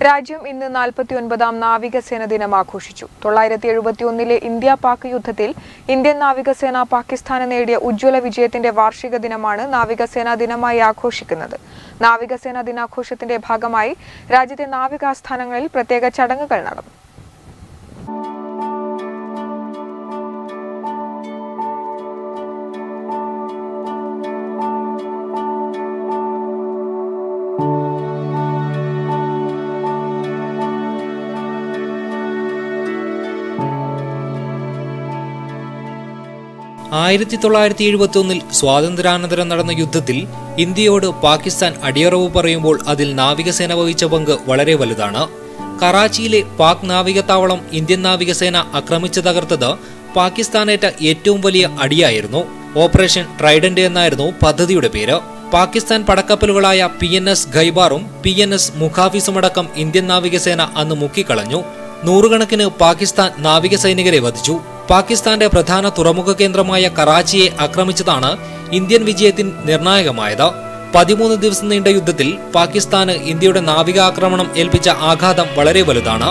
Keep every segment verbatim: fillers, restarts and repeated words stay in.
രാജ്യം ഇന്ന് നാൽപ്പത്തിയൊൻപതാം നാവികസേന ദിനം ആഘോഷിച്ചു. തൊള്ളായിരത്തി എഴുപത്തിയൊന്നിലെ ഇന്ത്യ പാക് യുദ്ധത്തിൽ ഇന്ത്യൻ നാവികസേന പാകിസ്ഥാന് നേടിയ ഉജ്ജ്വല വിജയത്തിന്റെ വാർഷിക ദിനമാണ് നാവികസേനാ ദിനമായി ആഘോഷിക്കുന്നത്. നാവികസേനാ ദിനാഘോഷത്തിന്റെ ഭാഗമായി രാജ്യത്തെ നാവികാസ്ഥാനങ്ങളിൽ പ്രത്യേക ചടങ്ങുകൾ നടന്നു. ആയിരത്തി തൊള്ളായിരത്തി എഴുപത്തി ഒന്നിൽ സ്വാതന്ത്ര്യാനന്തരം നടന്ന യുദ്ധത്തിൽ ഇന്ത്യയോട് പാകിസ്ഥാൻ അടിയറവ് പറയുമ്പോൾ അതിൽ നാവികസേന വഹിച്ച പങ്ക് വളരെ വലുതാണ്. കറാച്ചിയിലെ പാക് നാവികത്താവളം ഇന്ത്യൻ നാവികസേന ആക്രമിച്ചു തകർത്തത് പാകിസ്ഥാനേറ്റ ഏറ്റവും വലിയ അടിയായിരുന്നു. ഓപ്പറേഷൻ ട്രൈഡന്റ് എന്നായിരുന്നു പദ്ധതിയുടെ പേര്. പാകിസ്ഥാൻ പടക്കപ്പലുകളായ പി എൻ എസ് ഖൈബാറും പി എൻ എസ് മുഖാഫിസുമടക്കം ഇന്ത്യൻ നാവികസേന അന്ന് മുക്കിക്കളഞ്ഞു. നൂറുകണക്കിന് പാകിസ്ഥാൻ നാവികസൈനികരെ വധിച്ചു. പാകിസ്ഥാന്റെ പ്രധാന തുറമുഖ കേന്ദ്രമായ കറാച്ചിയെ ആക്രമിച്ചതാണ് ഇന്ത്യൻ വിജയത്തിന് നിർണായകമായത്. പതിമൂന്ന് ദിവസം നീണ്ട യുദ്ധത്തിൽ പാകിസ്ഥാന് ഇന്ത്യയുടെ നാവികാക്രമണം ഏൽപ്പിച്ച ആഘാതം വളരെ വലുതാണ്.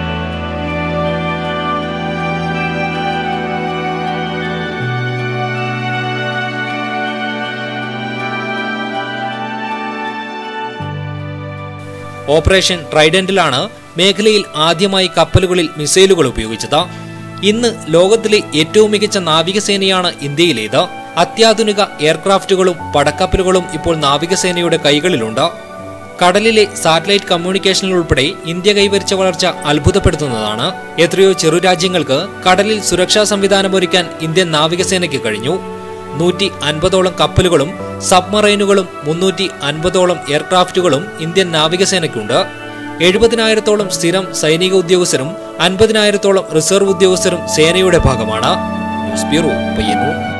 ഓപ്പറേഷൻ ട്രൈഡന്റിലാണ് മേഖലയിൽ ആദ്യമായി കപ്പലുകളിൽ മിസൈലുകൾ ഉപയോഗിച്ചത്. ഇന്ന് ലോകത്തിലെ ഏറ്റവും മികച്ച നാവികസേനയാണ് ഇന്ത്യയിലേത്. അത്യാധുനിക എയർക്രാഫ്റ്റുകളും പടക്കപ്പലുകളും ഇപ്പോൾ നാവികസേനയുടെ കൈകളിലുണ്ട്. കടലിലെ സാറ്റലൈറ്റ് കമ്മ്യൂണിക്കേഷനിൽ ഉൾപ്പെടെ ഇന്ത്യ കൈവരിച്ച വളർച്ച അത്ഭുതപ്പെടുത്തുന്നതാണ്. എത്രയോ ചെറു രാജ്യങ്ങൾക്ക് കടലിൽ സുരക്ഷാ സംവിധാനം ഒരുക്കാൻ ഇന്ത്യൻ നാവികസേനയ്ക്ക് കഴിഞ്ഞു. നൂറ്റി അൻപതോളം കപ്പലുകളും സബ്മറൈനുകളും മുന്നൂറ്റി അൻപതോളം എയർക്രാഫ്റ്റുകളും ഇന്ത്യൻ നാവികസേനയ്ക്കുണ്ട്. എഴുപതിനായിരത്തോളം സ്ഥിരം സൈനിക ഉദ്യോഗസ്ഥരും അൻപതിനായിരത്തോളം റിസർവ് ഉദ്യോഗസ്ഥരും സേനയുടെ ഭാഗമാണ്. News bureau, Payyanur.